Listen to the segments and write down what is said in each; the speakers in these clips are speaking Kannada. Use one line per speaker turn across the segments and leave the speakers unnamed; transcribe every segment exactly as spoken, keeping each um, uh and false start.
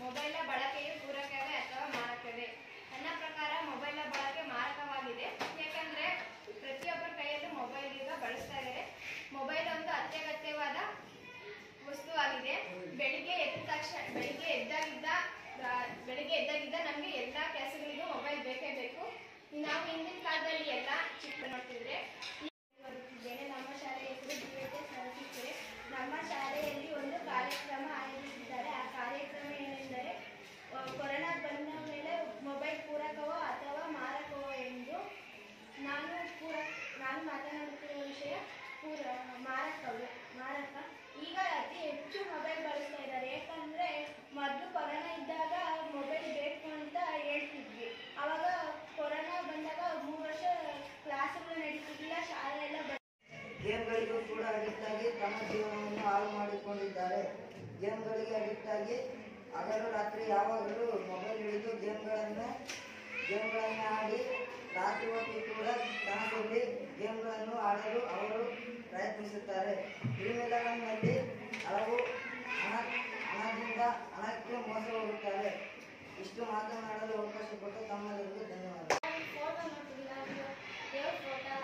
ಮೊಬೈಲ್ ಬಳಕೆಯು ಪೂರಕವೇ ಅಥವಾ ಮಾರಕವೇ? ನನ್ನ ಪ್ರಕಾರ ಮೊಬೈಲ್ ಬಳಕೆ ಮಾರಕವಾಗಿದೆ. ಯಾಕಂದ್ರೆ ಪ್ರತಿಯೊಬ್ಬರ ಕೈಯಲ್ಲೂ ಮೊಬೈಲ್ ಈಗ ಬಳಸ್ತಾ ಇದ್ದಾರೆ. ಮೊಬೈಲ್ ಒಂದು ಅತ್ಯಗತ್ಯವಾದ ವಸ್ತುವಾಗಿದೆ. ಬೆಳಿಗ್ಗೆ ಎದ್ದ ತಕ್ಷಣ ಬೆಳಿಗ್ಗೆ ಎದ್ದಾಗಿದ್ದ ಬೆಳಿಗ್ಗೆ ಎದ್ದಾಗಿದ್ದ ನಮಗೆ ಎಲ್ಲ ಕೆಲಸಗಳಿಗೂ ಮೊಬೈಲ್ ಬೇಕೇ ಬೇಕು. ನಾವು ಹಿಂದಿನ ಕಾಲದಲ್ಲಿ ಎಲ್ಲ ಚಿಕ್ಕ ನೋಡ್ತಿದ್ರೆ ಬರುತ್ತಿದ್ದೇನೆ. ನಮ್ಮ ಶಾಲೆಯ ಹೆಸರು ದಿವ್ಯತೆ ಸರಸ್ವತಿ. ನಮ್ಮ ಶಾಲೆಯಲ್ಲಿ ಒಂದು ಕಾರ್ಯಕ್ರಮ ಆಯೋಜಿಸಿದ್ದಾರೆ. ಆ ಕಾರ್ಯಕ್ರಮ ಏನೆಂದರೆ ಕೊರೋನಾ ಬಂದ ಮೇಲೆ ಮೊಬೈಲ್ ಪೂರಕವೋ ಅಥವಾ ಮಾರಕವೋ ಎಂದು. ನಾನು ಪೂರ ನಾನು ಮಾತನಾಡುತ್ತಿರುವ ವಿಷಯ ಪೂರ ಮಾರಕವೇ ಮಾರಕ. ಈಗ ಅತಿ ಹೆಚ್ಚು ಮೊಬೈಲ್ ಬಳಸ್ತಾ ಇದ್ದಾರೆ. ಯಾಕಂದರೆ ಮೊದಲು ಕೊರೋನಾ ಇದ್ದಾಗ ಮೊಬೈಲ್ ಬೇಕು ಅಂತ ಹೇಳ್ತಿದ್ವಿ. ಆವಾಗ ಕೊರೋನಾ ಬಂದಾಗ ಮೂರು ವರ್ಷ ಕ್ಲಾಸ್ಗಳು ನಡೀತಿರ್ಲಿಲ್ಲ, ಶಾಲೆ ಎಲ್ಲ ಬ
ಗೇಮ್ಗಳಿಗೂ ಕೂಡ ಅಡಿಕ್ಟ್ ಆಗಿ ತಮ್ಮ ಜೀವನವನ್ನು ಹಾಳು ಮಾಡಿಕೊಂಡಿದ್ದಾರೆ. ಗೇಮ್ಗಳಿಗೆ ಅಡಿಕ್ಟ್ ಆಗಿ ಹಗಲು ರಾತ್ರಿ ಯಾವಾಗಲೂ ಮೊಬೈಲ್ ಹಿಡಿದು ಗೇಮ್ಗಳನ್ನು ಗೇಮ್ಗಳನ್ನು ಆಡಿ ರಾತ್ರಿ ಹೊತ್ತು ಕೂಡ ಕನಸಲ್ಲಿ ಗೇಮ್ಗಳನ್ನು ಆಡಲು ಅವರು ಪ್ರಯತ್ನಿಸುತ್ತಾರೆ. ಕ್ರಿಮಿನಲ್ನಲ್ಲಿ ಹಲವು ಹಣ ಹಣದಿಂದ ಹಣಕ್ಕೆ ಮೋಸ ಹೋಗುತ್ತಾರೆ. ಇಷ್ಟು ಮಾತನಾಡಲು ಅವಕಾಶ ಕೊಟ್ಟು ತಮ್ಮೆಲ್ಲರಿಗೂ ಧನ್ಯವಾದ.
ಫೋಟೋ ನೋಡ್ತೀವಿ, ನಾವು ದೇವ್ರ ಫೋಟೋ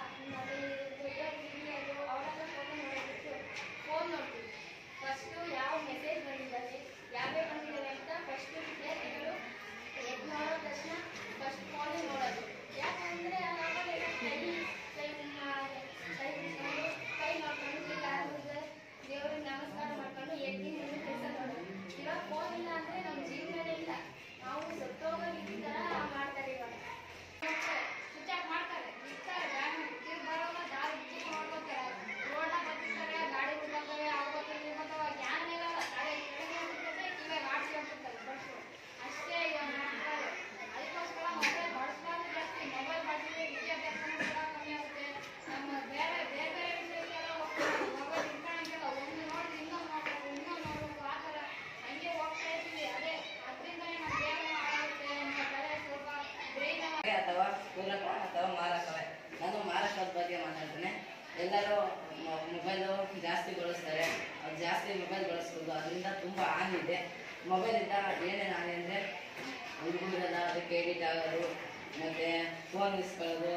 ಅವರೆಲ್ಲ ಫೋಟೋ ನೋಡೋದಕ್ಕೆ ಫೋನ್ ನೋಡ್ತೀವಿ. ಫಸ್ಟು ಯಾವ ಮೆಸೇಜ್ ಬಂದಿದ್ದಾರೆ, ಯಾವ್ಯಾವ ಬಂದಿದ್ದಾರೆ ಅಂತ ಫಸ್ಟು ವಿದ್ಯಾರ್ಥಿಗಳು ಎದ್ದು ನೋಡೋ ತಕ್ಷಣ ಫಸ್ಟ್ ಫೋನೇ ನೋಡೋದು. ಯಾಕಂದರೆ ಅವಾಗೆಲ್ಲ ಕೈ ಕೈ ಕೈ ಬಿಸ್ಕೊಂಡು ಕೈ ನೋಡ್ಕೊಂಡು ದೇವ್ರಿಗೆ ನಮಸ್ಕಾರ ಮಾಡ್ಕೊಂಡು ಎದ್ದು ಮುಂದೆ ಕೆಲಸ ನೋಡೋದು. ಇವಾಗ ಫೋನ್ ಇಲ್ಲ ಅಂದರೆ ನಮ್ಮ ಜೀವನನೇ ಇಲ್ಲ, ನಾವು ಸತ್ತೋಗೋದು ಈ ಥರ ಮಾಡ್ತಾರೆ. ಇವಾಗ ಸ್ವಿಚ್ ಆಫ್ ಮಾಡ್ತಾರೆ, ಇರ್ತಾರೆ ಗಾಡಿ ತಿರ್ಗಿ ಬರೋವಾಗ ದಾರಿ ಇಚ್ಚಿ ನೋಡ್ಕೋತಾರೆ, ರೋಡ ಬರ್ತಿರ್ತಾರೆ, ಗಾಡಿ ಬಿಡ್ತಾರೆ, ಆಗೋಗ್ತಾರೆ ಇರ್ಬೋದವ ಜ್ಞಾನ ಇರಲ್ಲ, ಗಾಡಿ ಕೆಳಗೆ ಹೋಗ್ತಿರ್ತದೆ, ಇವಾಗ ಆಡ್ಸಿ ಹೋಗ್ತಿರ್ತಾರೆ ಬಸ್ಸು. ಅಷ್ಟೇ ಈಗ ಮಾಡ್ತಾರೆ. ಅದಕ್ಕೋಸ್ಕರ ಮೊಬೈಲ್ ಬಳಸಬಾರ್ದು ಜಾಸ್ತಿ. ಮೊಬೈಲ್ ಬಳಸಿದ್ರೆ ವಿದ್ಯಾಭ್ಯಾಸನೂ ಕೂಡ ಕಮ್ಮಿ ಆಗುತ್ತೆ. ನಮ್ಮ ಬೇರೆ ಬೇರೆ ಬೇರೆ ವಿಷಯಕ್ಕೆಲ್ಲ ಹೋಗ್ತಾರೆ. ಮೊಬೈಲ್ ಇಟ್ಕೊಳ್ಳೋಂಗಿಲ್ಲ, ಒಂದು ನೋಡಿ ಇನ್ನೊಂದು ನೋಡ್ಬೇಕು, ಇನ್ನೊಂದು ನೋಡ್ಬೇಕು, ಆ ಥರ ಹಂಗೆ ಹೋಗ್ತಾ ಇರ್ತೀವಿ. ಅದೇ ಅದರಿಂದಲೇ ನಮ್ಮ ದೇಹ ಆಗುತ್ತೆ, ನಮ್ಮ ತಲೆ ಸ್ವಲ್ಪ ಬ್ರೈನ್
ಅಥವಾ ಪೂರಕ ಅಥವಾ ಮಾರಕವೇ? ನಾನು ಮಾರಕದ ಬಗ್ಗೆ ಮಾತಾಡ್ತೇನೆ. ಎಲ್ಲರೂ ಮೊಬೈಲು ಜಾಸ್ತಿ ಬಳಸ್ತಾರೆ. ಅದು ಜಾಸ್ತಿ ಮೊಬೈಲ್ ಬಳಸ್ಬೋದು, ಅದರಿಂದ ತುಂಬ ಹಾನಿ ಇದೆ. ಮೊಬೈಲಿಂದ ಏನೇನು ಹಾನಿ ಅಂದರೆ ಹುಡುಗರೆಲ್ಲ ಅದಕ್ಕೆ ಎಡಿಟ್ ಆಗೋದು, ಮತ್ತು ಫೋನ್ ಇಸ್ಕೊಳ್ಳೋದು,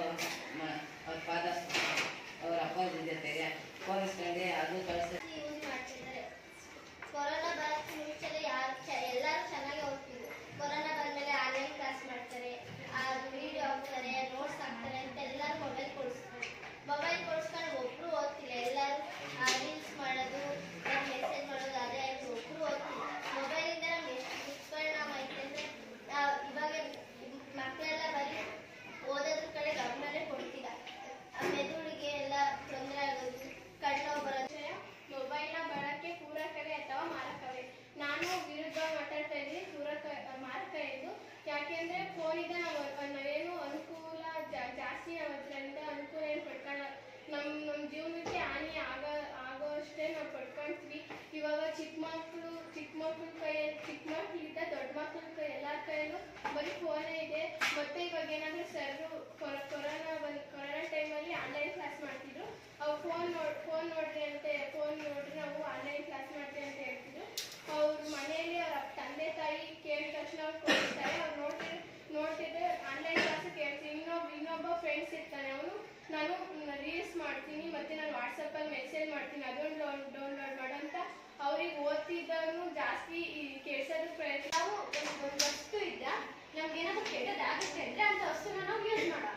ಅವ್ರ ಫಾದರ್ ಅವ್ರ ಅಪ್ಪಾಜಿ ಜೊತೆಗೆ ಫೋನ್ ಇಸ್ಕೊಂಡು ಅದು ಕಳಿಸ್ತಾರೆ.
ಯೂಸ್ ಮಾಡ್ತಿದ್ದಾರೆ. ಕೊರೋನಾ ಬರೋಕ್ಕೆ ಮುಂಚೆನೇ ಯಾರು ಎಲ್ಲರೂ ಚೆನ್ನಾಗಿ ಓದ್ತಿದ್ರು. ಕೊರೋನಾ ಬಂದಮೇಲೆ ಆನ್ಲೈನ್ ಕ್ಲಾಸ್ ಮಾಡ್ತಾರೆ, ವಿಡಿಯೋ ಹಾಕ್ತಾರೆ, ನೋಟ್ಸ್ ಹಾಕ್ತಾರೆ ಅಂತ ಎಲ್ಲರೂ ಮೊಬೈಲ್ ಕೊಡಿಸ್ತಾರೆ. ಮೊಬೈಲ್ ಕೊಡಿಸ್ಕೊಂಡು ಒಬ್ಬರು ಓದ್ತಿಲ್ಲ, ಎಲ್ಲರೂ ರೀಲ್ಸ್ ಮಾಡೋದು, ಮೆಸೇಜ್ ಮಾಡೋದು, ಅದೇ ಆಯಿತು, ಒಬ್ಬರು ಓದ್ತಿಲ್ಲ. ಮೊಬೈಲಿಂದ ನಮ್ಗೆ ಎಷ್ಟು ದುಷ್ಪರಿಣಾಮ ಐತೆ ಅಂದರೆ ಇವಾಗ ಮಕ್ಕಳೆಲ್ಲ ಬರೀ ಓದೋದ್ರ ಕಡೆ ಗಮನನೇ ಕೊಡ್ತಿಲ್ಲ. ಮೆದುಳಿಗೆ ಎಲ್ಲ ತೊಂದರೆ ಆಗೋದು, ಕಣ್ಣು ಬರೋದು.
ಮೊಬೈಲ್ನ ಬಳಕೆ ಪೂರಕವೇ ಅಥವಾ ಮಾರಕವೇ? ನಾನು ವಿರುದ್ಧ ಮಾತಾಡ್ತಾ ಇದ್ದೀನಿ, ಪೂರಕ ಮಾರಕ ಎಂದು. ಯಾಕೆಂದರೆ ಫೋನಿಂದ ನಾವು ನಾವೇನು ಅನುಕೂಲ ಜಾಸ್ತಿ ನಾವು ಅದರಿಂದ ಅನುಕೂಲ ಏನು ಪಡ್ಕೊಳ್ಳೋ, ನಮ್ಮ ನಮ್ಮ ಜೀವನಕ್ಕೆ ಹಾನಿ ಆಗ ಆಗೋ ಅಷ್ಟೇ ನಾವು ಪಡ್ಕೊಳ್ತೀವಿ. ಇವಾಗ ಚಿಕ್ಕ ಮಕ್ಕಳು ಚಿಕ್ಕ ಮಕ್ಕಳ ಕೈಯಲ್ಲಿ ಚಿಕ್ಕ ಮಕ್ಕಳಿಂದ ದೊಡ್ಡ ಮಕ್ಕಳ ಕೈ ಎಲ್ಲರ ಕೈಯಲ್ಲೂ ಬರೀ ಫೋನೇ ಇದೆ. ಮತ್ತು ಇವಾಗ ಏನಾದರೂ ಸರ್ರು ಕೊರೋನಾ ಬಂದು ಕೊರೋನಾ ಟೈಮಲ್ಲಿ ಆನ್ಲೈನ್ ಕ್ಲಾಸ್ ಮಾಡ್ತಿದ್ರು. ಅವ್ರು ಫೋನ್ ನೋಡಿ ಫೋನ್ ನೋಡ್ರಿ ಅಂತ ಫೋನ್ ನೋಡ್ರಿ ನಾವು ಆನ್ಲೈನ್ ಕ್ಲಾಸ್ ಮಾಡ್ತೀವಿ ಅಂತ ಹೇಳ್ತಿದ್ರು. ಅವ್ರ ಮನೆಯಲ್ಲಿ ಅವ್ರ ತಂದೆ ತಾಯಿ ಕೇಳಿದ ತಕ್ಷಣ ಅವ್ರು ಕೊಡ್ತಾರೆ. ಅವ್ರು ನೋಡ್ತಿದ್ರು ನೋಡ್ತಿದ್ರೆ ಆನ್ಲೈನ್ ಕ್ಲಾಸ್ ಕೇಳ್ತೀನಿ. ಇನ್ನೊಬ್ಬ ಇನ್ನೊಬ್ಬ ಫ್ರೆಂಡ್ಸ್ ಇರ್ತಾನೆ, ಅವನು ನಾನು ರೀಲ್ಸ್ ಮಾಡ್ತೀನಿ ಮತ್ತು ನಾನು ವಾಟ್ಸಪ್ಪಲ್ಲಿ ಮೆಸೇಜ್ ಮಾಡ್ತೀನಿ, ಅದೊಂದು ಡೌನ್ಲೋಡ್ ಮಾಡೋಂತ ಅವ್ರಿಗೆ ಓದ್ತಿದ್ದವನು ಜಾಸ್ತಿ ಈ ಕೆಡ್ಸೋದು ಪ್ರಯತ್ನ. ನಾವು ಒಂದು ಒಂದು ವಸ್ತು ಇದ್ದ ನಮ್ಗೇನಾದ್ರು ಕೆಟ್ಟದಾಗುತ್ತೆ ಅಂದರೆ ಅಂಥ ವಸ್ತುನ ನಾವು ಯೂಸ್ ಮಾಡೋ.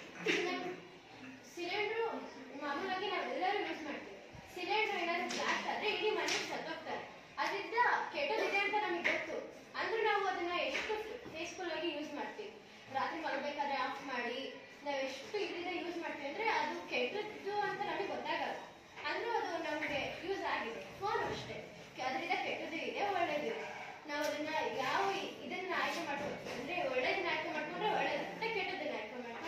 ಸಿಲಿಂಡ್ರು ಮಾಮೂಲಾಗಿ ನಾವೆಲ್ಲರೂ ಯೂಸ್ ಮಾಡ್ತೀವಿ. ಸಿಲಿಂಡ್ರು ಏನಾದರೂ ಬ್ಲಾಸ್ಟ್ ಆದರೆ ಇಡೀ ಮನೆಗೆ ಸತ್ತೋಗ್ತಾರೆ. ಅದರಿಂದ ಕೆಟ್ಟದಿದೆ ಅಂತ ನಮಗೆ ಗೊತ್ತು, ಅಂದರೂ ನಾವು ಅದನ್ನು ಎಷ್ಟು ಪೀಸ್ಫುಲ್ ಆಗಿ ಯೂಸ್ ಮಾಡ್ತೀವಿ. ರಾತ್ರಿ ಮಲಗಬೇಕಾದ್ರೆ ಆಫ್ ಮಾಡಿ ನಾವು ಎಷ್ಟು ಇದರಿಂದ ಯೂಸ್ ಮಾಡ್ತೀವಿ ಅಂದರೆ ಅದು ಕೆಟ್ಟದ್ದು ಅಂತ ನಮಗೆ ಗೊತ್ತಾಗಲ್ಲ, ಅಂದರೂ ಅದು ನಮಗೆ ಯೂಸ್ ಆಗಿದೆ. ಫೋನ್ ಅಷ್ಟೇ, ಅದರಿಂದ ಕೆಟ್ಟದ್ದು ಇದೆ, ಒಳ್ಳೆಯದಿದೆ. ನಾವು ಅದನ್ನು ಯಾವ ಇದನ್ನು ಆಯ್ಕೆ ಮಾಡ್ಕೊಳ್ತೀವಿ ಅಂದರೆ ಒಳ್ಳೆಯದನ್ನ ಆಯ್ಕೆ ಮಾಡ್ಕೊಂಡ್ರೆ ಒಳ್ಳೆಯದು, ಕೆಟ್ಟದನ್ನ ಆಯ್ಕೆ ಮಾಡ್ಕೊಂಡ್ರೆ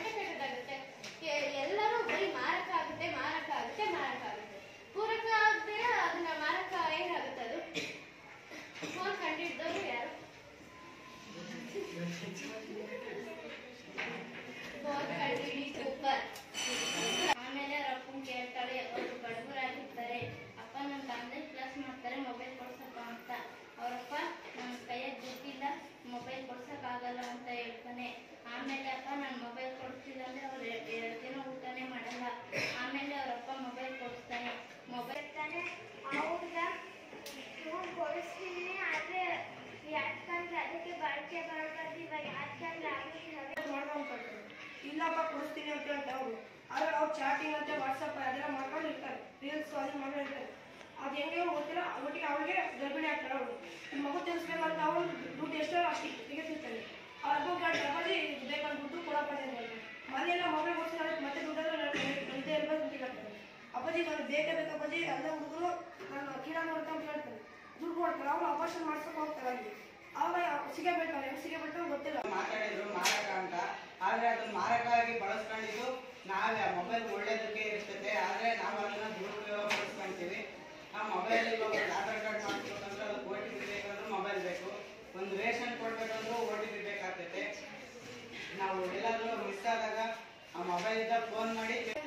ಕೊಡಿಸ್ತೀನಿ ಅಂತ ಹೇಳ್ತಾರೆ ಅವರು. ಆದ್ರೆ ಅವ್ರು ಚಾಟಿಂಗ್ ಅಂತ ವಾಟ್ಸಪ್ ಅದೆಲ್ಲ ಮಾಡ್ಕೊಂಡು ಇರ್ತಾರೆ, ರೀಲ್ಸ್ ಅದನ್ನ ಮಾಡ್ಕೊಂಡು ಇರ್ತಾರೆ. ಅದು ಹೆಂಗೆ ಗೊತ್ತಿಲ್ಲ, ಒಟ್ಟಿಗೆ ಅವ್ರಿಗೆ ಗರ್ಭಿಣಿ ಆಗ್ತಾರೆ. ಅವರು ನಿಮ್ಮ ಮಗು ತಿಳಿಸ್ಬೇಕಂತ ಅವ್ರು ದುಡ್ಡು ಎಷ್ಟೋ ಅಷ್ಟು ತೆಗೆದಿರ್ತಾರೆ. ಅವ್ರ ಅಬ್ಬಗೆ ಅಪ್ಪಾಜಿ ಬೇಕಂತ ದುಡ್ಡು ಕೊಡಪ್ಪಾಜಿ ಅಂತ ಹೇಳ್ತಾರೆ. ಮನೆಯೆಲ್ಲ ಮಗಳು ಓದಿಸ್ತಾರೆ, ಮತ್ತೆ ದುಡ್ಡೆಲ್ಲ ನಡೀತಾ ಇರ್ಬೋದು ಅಂತ ಹೇಳ್ತಾರೆ. ಅಪ್ಪಾಜಿ ನಾನು ಬೇಕೇ ಬೇಕು ಅಪ್ಪಾಜಿ, ಎಲ್ಲ ಹುಡುಗರು ನಾನು ಕೀಳಾ ನೋಡ್ತಾ ಅಂತ ಹೇಳ್ತಾರೆ. ದುಡ್ಡು ಕೊಡ್ತಾರೆ, ಅವ್ರು ಆಪರೇಷನ್ ಮಾಡ್ಸಕ್ಕೆ ಹೋಗ್ತಾರೆ. ಅಲ್ಲಿ ಅವಾಗ ಸಿಗೆ ಬೀಳ್ತಾರೆ, ಹೆಂಗೆ ಸಿಗೆ ಬೀಳ್ತಾರೆ ಗೊತ್ತಿಲ್ಲ.
ಮಾತಾಡಿದ್ರು ಮಾರಕ ಅಂತ, ಆದ್ರೆ ಅದನ್ನ ಮಾರಕವಾಗಿ ಬಳಸ್ಕೊಂಡಿದ್ದು ನಾವೇ. ಆ ಮೊಬೈಲ್ ಒಳ್ಳೇದಕ್ಕೆ ಇರ್ತದೆ, ಆದ್ರೆ ನಾವು ಅದನ್ನ ದುರುಪಯೋಗ ಪಡಿಸ್ಕೊಂತೀವಿ. ಆ ಮೊಬೈಲ್ ಇವಾಗ ಆಧಾರ್ ಕಾರ್ಡ್ ಮಾಡಿಸ್ಬೇಕಂದ್ರೆ ಅದಕ್ಕೆ ಓ ಟಿ ಪಿ ಬೇಕಂದ್ರೆ ಮೊಬೈಲ್ ಬೇಕು, ಒಂದು ರೇಷನ್ ಕೊಡ್ಬೇಕಂದ್ರೂ ಓ ಟಿ ಪಿ ಬೇಕಾಗ್ತೈತೆ. ನಾವು ಎಲ್ಲಾದ್ರೂ ಮಿಸ್ ಆದಾಗ ಆ ಮೊಬೈಲಿಂದ ಫೋನ್ ಮಾಡಿ